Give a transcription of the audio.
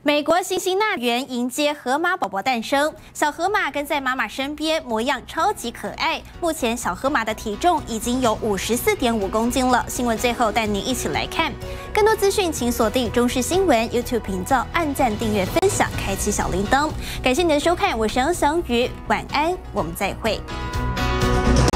美国辛辛那园迎接河马宝宝诞生，小河马跟在妈妈身边，模样超级可爱。目前小河马的体重已经有54.5公斤了。新闻最后带您一起来看，更多资讯请锁定中视新闻 YouTube 频道，按赞、订阅、分享，开启小铃铛。感谢您的收看，我是杨翔宇，晚安，我们再会。